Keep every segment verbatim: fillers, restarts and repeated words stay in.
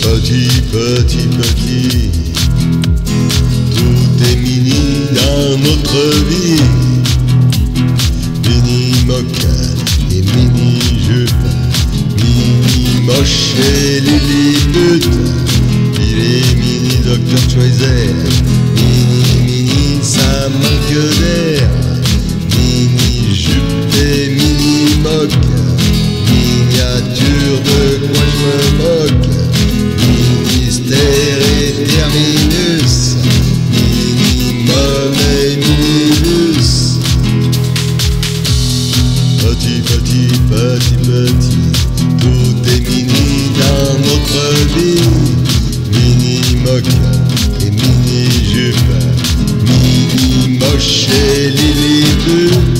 Petit, petit, petit, tout est mini dans notre vie. Mini mocha et mini jupe, mini moche et lilliput. Il est mini docteur Schweizer, mini mini ça manque d'air. Mini jupe et mini moque, miniature de quoi je me moque. Mystère et terminus, minimum et minibus. Petit, petit, petit, petit, tout est mini dans notre vie. Mini moque et mini jupe, mini moche et lilliput.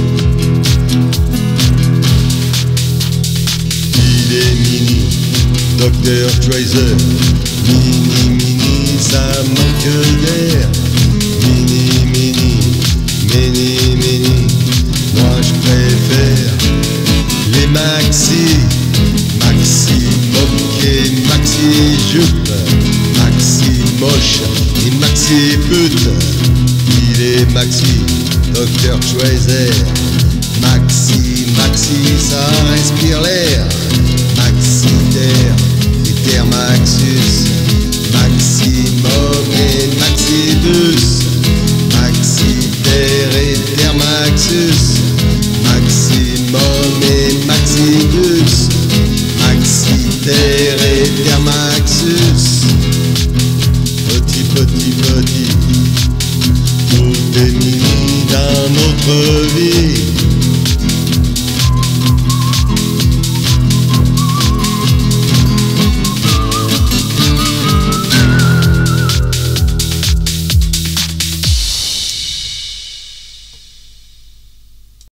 Il est mini, docteur Schweizer. Mini, mini, ça manque d'air. Mini, mini, mini, mini, moi je préfère les maxi. Maxi moque et maxi jupe, maxi moche et maxi pute. Il est maxi, docteur Schweizer. Maxi, maxi, ça respire l'air. Maxi terre et Thermaxus. Maximum et maxibus, maxiter et Thermaxus. Maximum et maxibus, maxiter et Thermaxus. Petit, petit, petit, tout est mini dans notre vie.